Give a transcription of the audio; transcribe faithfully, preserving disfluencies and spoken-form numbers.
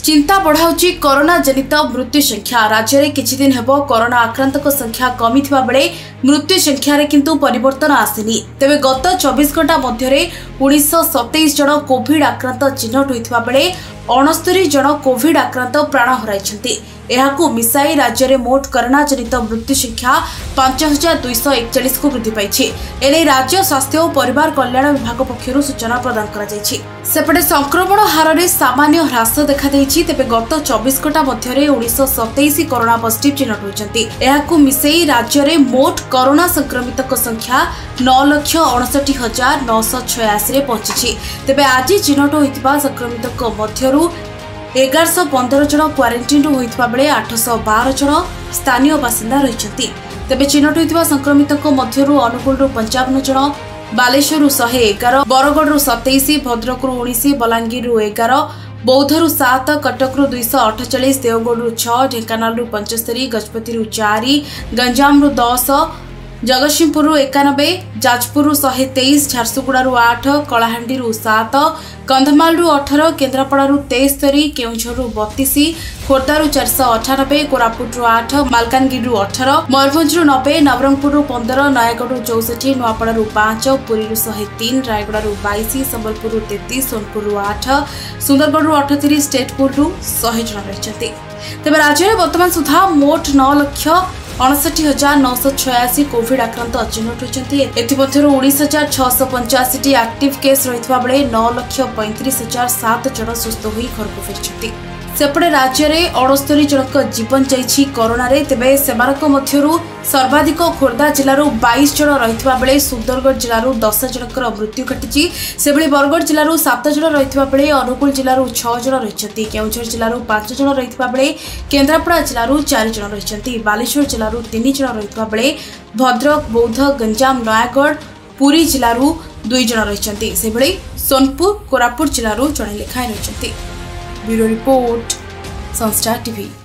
चिंता बढ़ाऊँच कोरोना जनित मृत्यु संख्या। राज्य में किछि दिन हेबो कोरोना आक्रांतक संख्या कमी थिबा बेले मृत्यु संख्या रे किंतु परिवर्तन आसिनी। तेबे गत चौबीस घंटा मध्य उन्नीस सतैश जन कोविड आक्रांत चिन्हट होइथिबा बेले अणस्तरी जन कोविड आक्रांत प्राण हराइछन्ति। एहाकु मिसाई राज्य में मोट कोरोना जनित मृत्यु संख्या पांच हजार दुईश एकचाश को वृद्धि पाई। एने राज्य स्वास्थ्य और परिवार कल्याण विभाग पक्षर सूचना प्रदान करा जायछि। सेपटे संक्रमण हार में सामान्य ह्रास देखा देइछि। तेबे गत चौबीस घंटा मध्य उन्नीस सतैश कोरोना पॉजिटिव चिन्हट होइछन्ति। एहाकु मिसाई राज्य में मोट कोरोना संक्रमित संख्या नौ लाख अड़सठ हजार नौश छयासी पहुंची। तेबे आज चिन्हट होइतिबा संक्रमित मध्यरु एगारश पंदर जन क्वारंटाइन होइतिबा बेले आठश बार जन स्थानीय बासिंदा रहिछन्ति। तेबे चिन्हट होइतिबा संक्रमित मध्यरु अनुगुल पंचावन जन, बालेश्वर शहे एगार, बरगढ़ सतैश, भद्रक उन्नीस, बलांगीर एगार, बौद्धरू सात, कटक दुईश अठचाश, देवगढ़ छह, ढेंकानाल पंचस्तरी, गजपति चार, गंजाम दस, जगतसिंहपुर एकानबे, जाजपुर शहे तेईस, झारसुगुड़ारू आठ, कलाहांडी सात, कंधमाल अठारह, केन्द्रापड़ा तेस्तरी, केउझर बतीस, खोर्धारू चारश अठानबे, कोरापुट आठ, मालकानगिरी अठारह, मयूरभंज नबे, नवरंगपुर पंदर, नयागढ़ चौसठ, नुआपड़ारू पांच, पुरी शहे तीन, रायगड़ारू बाईस, संबलपुर तेतीस, सोनपुर आठ, सुंदरगढ़ अठतीस, स्टेटपुर शहे जन रही। तेज राज्य में बर्तमान सुधा मोट नौ लाख अड़सठ हजार नौश छयासी कोविड आक्रांत चिन्हट होती। एमध्य उन्नीस हजार छःश पंचाशी एक्टिव केस रही बेले नौ लाख पैंतीस हजार सात जन सुस्थ हो घर को फेरी। सेपटे राज्य में अणस्तरी जनक जीवन जाइछि कोरोना रे। तेबे सेमानक मध्यरु सर्वाधिक खोर्धा जिलार बाईस जन रही बेले सुंदरगढ़ जिलार दस जनकर मृत्यु घटी। सेभली बरगढ़ जिलार सात जन रही बेले अनुगुल जिलार छह जन रही, केउझर जिलार पांच जन रही बेले केन्द्रापड़ा जिलार चार जन रही, बालेश्वर जिलार तीन जन रही बेले भद्रक, बौद्ध, गंजाम, नयागढ़, पुरी जिलार दुई जन रही। सेभली सोनपुर, कोरापुट जिलार जड़े लेखाएं रही। ब्यूरो रिपोर्ट, संस्टार टीवी।